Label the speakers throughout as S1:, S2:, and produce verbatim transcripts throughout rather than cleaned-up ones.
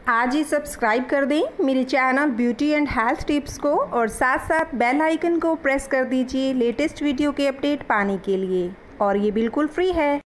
S1: आज ही सब्सक्राइब कर दें मेरे channel beauty and health tips को और साथ साथ बेल आइकन को प्रेस कर दीजिए लेटेस्ट वीडियो के अपडेट पाने के लिए, और ये बिल्कुल फ्री है।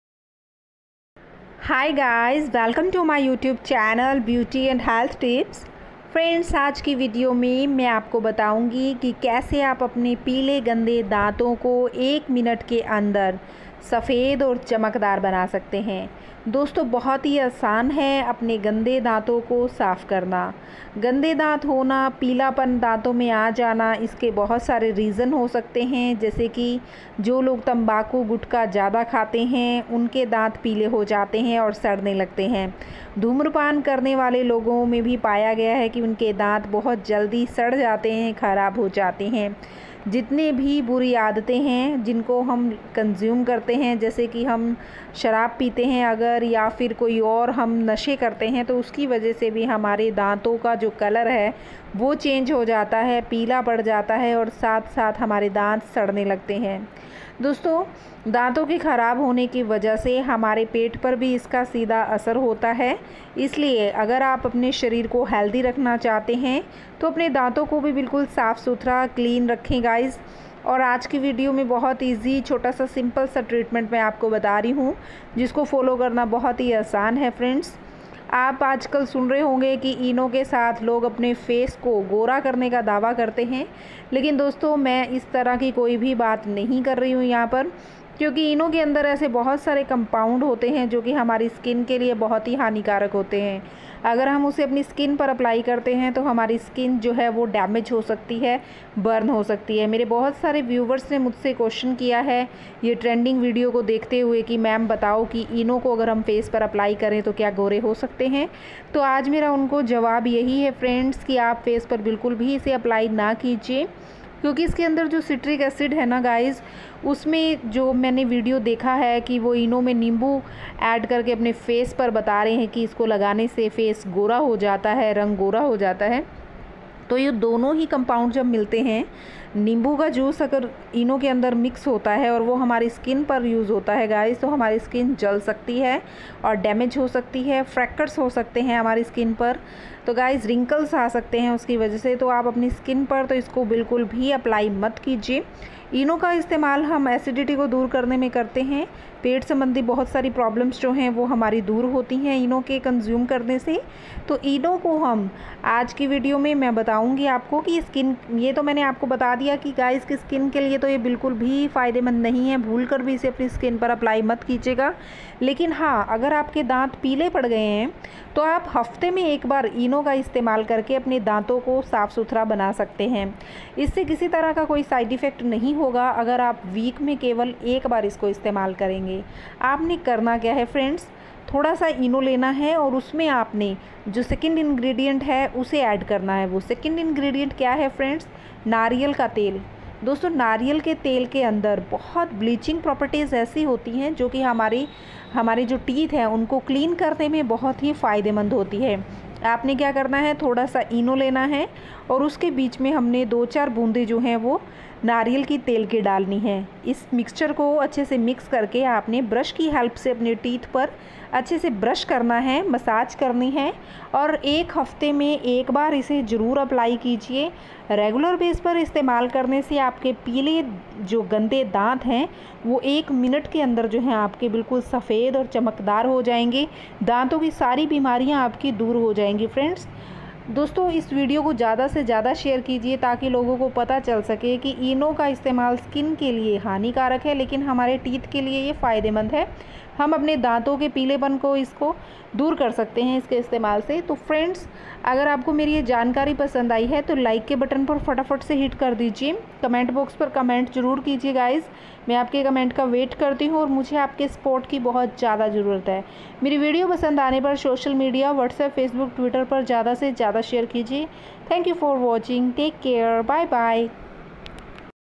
S1: Hi guys, welcome to my YouTube channel beauty and health tips. Friends, आज की वीडियो में मैं आपको बताऊंगी कि कैसे आप अपने पीले गंदे दांतों को एक मिनट के अंदर सफ़ेद और चमकदार बना सकते हैं। दोस्तों, बहुत ही आसान है अपने गंदे दांतों को साफ़ करना। गंदे दांत होना, पीलापन दांतों में आ जाना, इसके बहुत सारे रीज़न हो सकते हैं। जैसे कि जो लोग तंबाकू गुटखा ज़्यादा खाते हैं उनके दांत पीले हो जाते हैं और सड़ने लगते हैं। धूम्रपान करने वाले लोगों में भी पाया गया है कि उनके दांत बहुत जल्दी सड़ जाते हैं, ख़राब हो जाते हैं। जितने भी बुरी आदतें हैं जिनको हम कंज्यूम करते हैं, जैसे कि हम शराब पीते हैं अगर, या फिर कोई और हम नशे करते हैं, तो उसकी वजह से भी हमारे दांतों का जो कलर है वो चेंज हो जाता है, पीला पड़ जाता है और साथ साथ हमारे दांत सड़ने लगते हैं। दोस्तों, दांतों के ख़राब होने की वजह से हमारे पेट पर भी इसका सीधा असर होता है। इसलिए अगर आप अपने शरीर को हेल्दी रखना चाहते हैं तो अपने दांतों को भी बिल्कुल साफ़ सुथरा क्लीन रखें गाइस। और आज की वीडियो में बहुत इजी छोटा सा सिंपल सा ट्रीटमेंट मैं आपको बता रही हूँ, जिसको फॉलो करना बहुत ही आसान है। फ्रेंड्स, आप आजकल सुन रहे होंगे कि इनो के साथ लोग अपने फेस को गोरा करने का दावा करते हैं, लेकिन दोस्तों मैं इस तरह की कोई भी बात नहीं कर रही हूँ यहाँ पर, क्योंकि इनो के अंदर ऐसे बहुत सारे कंपाउंड होते हैं जो कि हमारी स्किन के लिए बहुत ही हानिकारक होते हैं। अगर हम उसे अपनी स्किन पर अप्लाई करते हैं तो हमारी स्किन जो है वो डैमेज हो सकती है, बर्न हो सकती है। मेरे बहुत सारे व्यूवर्स ने मुझसे क्वेश्चन किया है ये ट्रेंडिंग वीडियो को देखते हुए कि मैम बताओ कि इनो को अगर हम फेस पर अप्लाई करें तो क्या गोरे हो सकते हैं। तो आज मेरा उनको जवाब यही है फ्रेंड्स कि आप फेस पर बिल्कुल भी इसे अप्लाई ना कीजिए, क्योंकि इसके अंदर जो सिट्रिक एसिड है ना गाइस, उसमें जो मैंने वीडियो देखा है कि वो इनो में नींबू ऐड करके अपने फेस पर बता रहे हैं कि इसको लगाने से फेस गोरा हो जाता है, रंग गोरा हो जाता है। तो ये दोनों ही कंपाउंड जब मिलते हैं, नींबू का जूस अगर इनो के अंदर मिक्स होता है और वो हमारी स्किन पर यूज़ होता है गाइस, तो हमारी स्किन जल सकती है और डैमेज हो सकती है, फ्रैक्चर्स हो सकते हैं हमारी स्किन पर, तो गाइस रिंकल्स आ सकते हैं उसकी वजह से। तो आप अपनी स्किन पर तो इसको बिल्कुल भी अप्लाई मत कीजिए। इनो का इस्तेमाल हम एसिडिटी को दूर करने में करते हैं। पेट संबंधी बहुत सारी प्रॉब्लम्स जो हैं वो हमारी दूर होती हैं इनो के कंज्यूम करने से। तो इनो को हम आज की वीडियो में मैं बताऊंगी आपको कि स्किन, ये तो मैंने आपको बता दिया कि गाइस की स्किन के लिए तो ये बिल्कुल भी फ़ायदेमंद नहीं है, भूल कर भी इसे अपनी स्किन पर अप्लाई मत कीजिएगा। लेकिन हाँ, अगर आपके दांत पीले पड़ गए हैं तो आप हफ्ते में एक बार इनो का इस्तेमाल करके अपने दांतों को साफ़ सुथरा बना सकते हैं। इससे किसी तरह का कोई साइड इफ़ेक्ट नहीं होगा अगर आप वीक में केवल एक बार इसको इस्तेमाल करेंगे। आपने करना क्या है फ्रेंड्स, थोड़ा सा इनो लेना है और उसमें आपने जो सेकंड इंग्रेडिएंट है उसे ऐड करना है। वो सेकंड इंग्रेडिएंट क्या है फ्रेंड्स, नारियल का तेल। दोस्तों, नारियल के तेल के अंदर बहुत ब्लीचिंग प्रॉपर्टीज़ ऐसी होती हैं जो कि हमारी हमारे जो टीथ हैं उनको क्लीन करने में बहुत ही फ़ायदेमंद होती है। आपने क्या करना है, थोड़ा सा इनो लेना है और उसके बीच में हमने दो चार बूंदे जो हैं वो नारियल की तेल की डालनी है। इस मिक्सचर को अच्छे से मिक्स करके आपने ब्रश की हेल्प से अपने टीथ पर अच्छे से ब्रश करना है, मसाज करनी है, और एक हफ्ते में एक बार इसे ज़रूर अप्लाई कीजिए। रेगुलर बेस पर इस्तेमाल करने से आपके पीले जो गंदे दांत हैं वो एक मिनट के अंदर जो हैं आपके बिल्कुल सफ़ेद और चमकदार हो जाएंगे। दांतों की सारी बीमारियां आपकी दूर हो जाएंगी। फ्रेंड्स, दोस्तों इस वीडियो को ज़्यादा से ज़्यादा शेयर कीजिए ताकि लोगों को पता चल सके कि इनो का इस्तेमाल स्किन के लिए हानिकारक है लेकिन हमारे टीथ के लिए ये फ़ायदेमंद है। हम अपने दांतों के पीलेपन को इसको दूर कर सकते हैं इसके इस्तेमाल से। तो फ्रेंड्स, अगर आपको मेरी ये जानकारी पसंद आई है तो लाइक के बटन पर फटाफट से हिट कर दीजिए। कमेंट बॉक्स पर कमेंट ज़रूर कीजिए गाइस, मैं आपके कमेंट का वेट करती हूँ और मुझे आपके सपोर्ट की बहुत ज़्यादा ज़रूरत है। मेरी वीडियो पसंद आने पर social media, WhatsApp, Facebook, Twitter पर ज़्यादा से ज़्यादा शेयर कीजिए। Thank you for watching, take care, bye bye.